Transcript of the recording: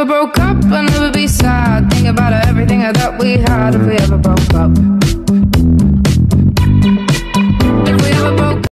broke up, I'd never be sad. Think about everything that we had if we ever broke up.